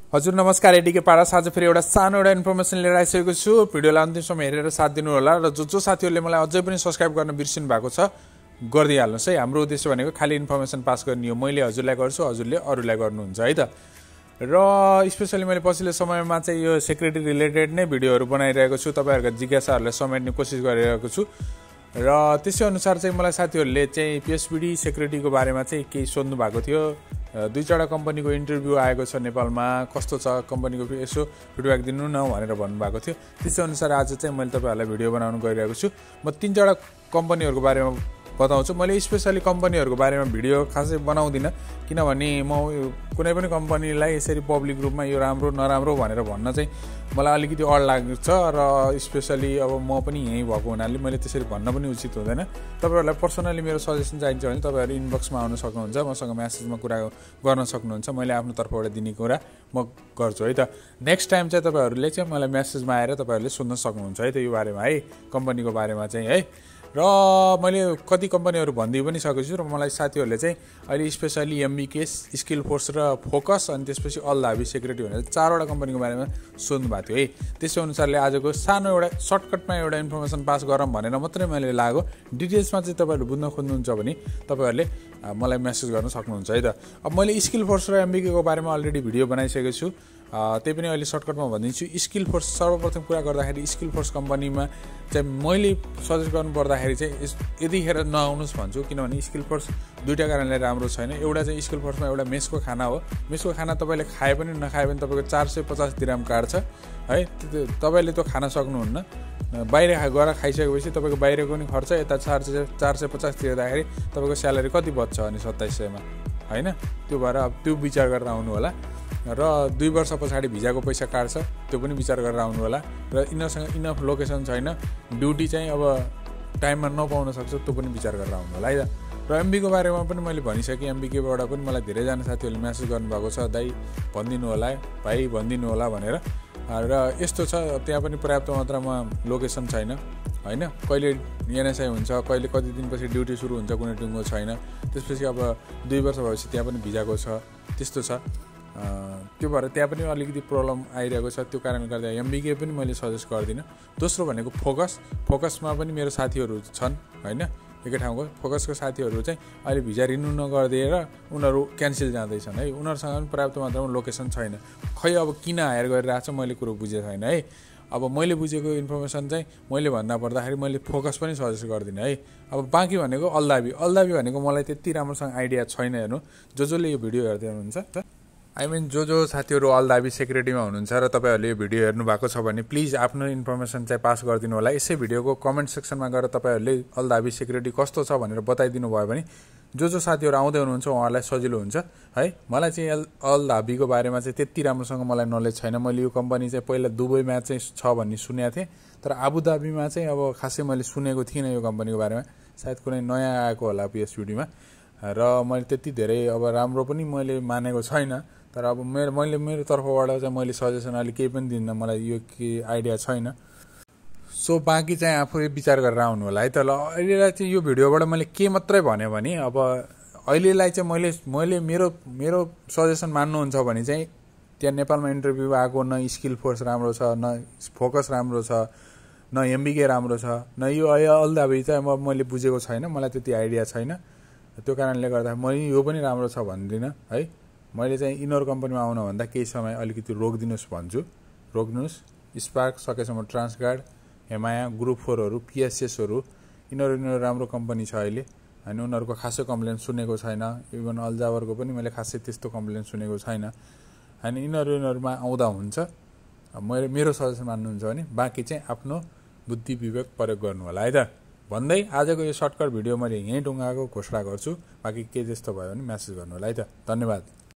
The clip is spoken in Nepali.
हजुर नमस्कार, एडीके पारस। आज फेरि एउटा सानो एउटा इन्फर्मेसन लिएर आइसकेको छु। भिडियोलाई अन्तिमसम्म हेरेर साथ दिनु होला र जो साथीहरूले मलाई अझै पनि सब्स्क्राइब गर्न बिर्सिनु भएको छ गरिदिइहाल्नुहोस् है। हाम्रो उद्देश्य भनेको खाली इन्फर्मेसन पास गर्ने हो। मैले हजुरलाई गर्छु, हजुरले अरूलाई गर्नुहुन्छ है त। र स्पेसली मैले पछिल्लो समयमा चाहिँ यो सेक्युरिटी रिलेटेड नै भिडियोहरू बनाइरहेको छु। तपाईँहरूको जिज्ञासाहरूलाई समेट्ने कोसिस गरिरहेको छु र त्यसै अनुसार चाहिँ मलाई साथीहरूले चाहिँ पिएसपिडी सेक्युरिटीको बारेमा चाहिँ केही सोध्नु भएको थियो। दुई चारवटा कम्पनीको इन्टरभ्यू आएको छ नेपालमा, कस्तो छ कम्पनीको यसो फिडब्याक दिनु न भनेर भन्नुभएको थियो। त्यसै अनुसार आज चाहिँ मैले तपाईँहरूलाई भिडियो बनाउनु गइरहेको छु। म तीन चारवटा कम्पनीहरूको बारेमा बताउँछु। मैले स्पेसली कम्पनीहरूको बारेमा भिडियो खासै बनाउँदिनँ, किनभने म कुनै पनि कम्पनीलाई यसरी पब्लिक रूपमा यो राम्रो नराम्रो भनेर भन्न चाहिँ मलाई अलिकति अड लाग्छ र स्पेसली अब म पनि यहीँ भएको हुनाले मैले त्यसरी भन्न पनि उचित हुँदैन। तपाईँहरूलाई पर्सनली मेरो सजेसन चाहिन्छ भने तपाईँहरू इनबक्समा आउन सक्नुहुन्छ, मसँग म्यासेजमा कुरा गर्न सक्नुहुन्छ। मैले आफ्नो तर्फबाट दिने कुरा म गर्छु है त। नेक्स्ट टाइम चाहिँ तपाईँहरूले चाहिँ मलाई म्यासेजमा आएर तपाईँहरूले सुन्न सक्नुहुन्छ है त यो बारेमा है, कम्पनीको बारेमा चाहिँ है। र मैले कति कम्पनीहरू भनिदिइ पनि सकेको छु र मलाई साथीहरूले चाहिँ अहिले स्पेसली एमबिकेएस, स्किल फोर्स र फोकस अनि त्यसपछि अल्लाभी सेक्युरिटी भनेर चारवटा कम्पनीको बारेमा सोध्नु भएको थियो है। त्यसै अनुसारले आजको सानो एउटा सर्टकटमा एउटा इन्फर्मेसन पास गरौँ भनेर मात्रै मैले लाग्यो। डिटेल्समा चाहिँ तपाईँहरू बुझ्न खोज्नुहुन्छ भने तपाईँहरूले मलाई मेसेज गर्न सक्नुहुन्छ है त। अब मैले स्किल फोर्स र एमबिकेको बारेमा अलरेडी भिडियो बनाइसकेको छु, त्यही पनि अहिले सर्टकटमा भनिदिन्छु। स्किल फोर्स सर्वप्रथम कुरा गर्दाखेरि स्किल फोर्स कम्पनीमा चाहिँ मैले सजेस्ट गर्नु पर्दाखेरि चाहिँ यतिखेर नआउनुहोस् भन्छु, किनभने स्किल फोर्स दुईवटा कारणले राम्रो छैन। एउटा चाहिँ स्किल फोर्समा एउटा मेसको खाना हो। मेसको खाना तपाईँले खाए पनि नखाए पनि तपाईँको 450 दिराम काट्छ है। तपाईँले त्यो खान सक्नुहुन्न। बाहिर गएर खाइसकेपछि तपाईँको बाहिरको पनि खर्च, यता 450 तिर्दाखेरि तपाईँको स्यालेरी कति बच्छ अनि 2700 मा होइन। त्यो भएर अब त्यो विचार गरेर आउनु होला। र 2 वर्ष पछाडि भिजाको पैसा काट्छ, त्यो पनि विचार गरेर आउनु होला। र यिनीहरूसँग इनफ लोकेसन छैन, ड्युटी चाहिँ अब टाइममा नपाउन सक्छ, त्यो पनि विचार गरेर आउनु होला है त। र एमबीको बारेमा पनि मैले भनिसकेँ। एमबीकेबाट पनि मलाई धेरैजना साथीहरूले म्यासेज गर्नुभएको छ, दाइ भनिदिनु होला, भाइ भनिदिनु होला भनेर। र यस्तो छ, त्यहाँ पनि पर्याप्त मात्रामा लोकेसन छैन होइन। कहिले एनएसआई हुन्छ, कहिले कति दिनपछि ड्युटी सुरु हुन्छ, कुनै टुङ्गो छैन। त्यसपछि अब 2 वर्ष भएपछि त्यहाँ पनि भिजाको छ, त्यस्तो छ। त्यो भएर त्यहाँ पनि अलिकति प्रब्लम आइरहेको छ। त्यो कारणले गर्दा एमबीके पनि मैले सजेस्ट गर्दिनँ। दोस्रो भनेको फोकसमा पनि मेरो साथीहरू छन् होइन, एकै ठाउँको। फोकसको साथीहरू चाहिँ अहिले भिजा रिन्यू नगरिदिएर उनीहरू क्यान्सल जाँदैछन् है। उनीहरूसँग पनि पर्याप्त मात्रामा लोकेसन छैन। खै अब किन हायर गरिरहेको छ मैले कुरो बुझेको छैन है। अब मैले बुझेको इन्फर्मेसन चाहिँ मैले भन्दा पर्दाखेरि मैले फोकस पनि सजेस्ट गर्दिनँ है। अब बाँकी भनेको अल्लाभी भनेको मलाई त्यति राम्रोसँग आइडिया छैन। हेर्नु, जसले यो भिडियो हेर्दै हुनुहुन्छ, जो साथीहरू अल्लाभी सेक्युरिटीमा हुनुहुन्छ र तपाईँहरूले यो भिडियो हेर्नु भएको छ भने प्लिज आफ्नो इन्फर्मेसन चाहिँ पास गरिदिनु होला। यसै भिडियोको कमेन्ट सेक्सनमा गएर तपाईँहरूले अल्लाभी सेक्युरिटी कस्तो छ भनेर बताइदिनु भयो भने जो साथीहरू आउँदै हुनुहुन्छ उहाँहरूलाई सजिलो हुन्छ है। मलाई चाहिँ अल्लाभीको बारेमा चाहिँ त्यति राम्रोसँग मलाई नलेज छैन। मैले यो कम्पनी चाहिँ पहिला दुबईमा चाहिँ छ भन्ने सुनेको थिएँ, तर आबुधाबीमा चाहिँ अब खासै मैले सुनेको थिइनँ यो कम्पनीको बारेमा। सायद कुनै नयाँ आएको होला पिएसपिडीमा, र मैले त्यति धेरै अब राम्रो पनि मैले मानेको छैन। तर अब मेरो तर्फबाट चाहिँ मैले सजेसन अहिले केही पनि दिन्न, मलाई यो के आइडिया छैन। सो बाँकी चाहिँ आफूले विचार गरेर आउनु होला है त। ल अहिलेलाई चाहिँ यो भिडियोबाट मैले के मात्रै भन्यो भने, अब अहिलेलाई चाहिँ मैले मेरो सजेसन मान्नुहुन्छ भने चाहिँ त्यहाँ नेपालमा इन्टरभ्यू आएको न स्किल फोर्स राम्रो छ, न फोकस राम्रो छ, न एमबीके राम्रो छ, न यो अल्लाभी चाहिँ मैले बुझेको छैन, मलाई त्यति आइडिया छैन। त्यो कारणले गर्दा मैले यो पनि राम्रो छ भन्दिनँ है। मैले चाहिँ यिनीहरू कम्पनीमा आउनुभन्दा केही समय अलिकति रोकिदिनुहोस् भन्छु। रोक्नुहोस्। स्पार्क, सकेसम्म ट्रान्सगार्ड, हेमाया, ग्रुप 4हरू, पिएसएसहरू, यिनीहरू राम्रो कम्पनी छ अहिले होइन। उनीहरूको खासै कम्प्लेन सुनेको छैन। इभन अल्जावरको पनि मैले खासै त्यस्तो कम्प्लेन सुनेको छैन होइन। यिनीहरूमा आउँदा हुन्छ। मेरो सजेसन मान्नुहुन्छ भने बाँकी चाहिँ आफ्नो बुद्धि विवेक प्रयोग गर्नु होला है त भन्दै आजको यो सर्टकट भिडियो मैले यहीँ टुङ्गाएको घोषणा गर्छु। बाँकी के जस्तो भयो भने म्यासेज गर्नु होला है त। धन्यवाद।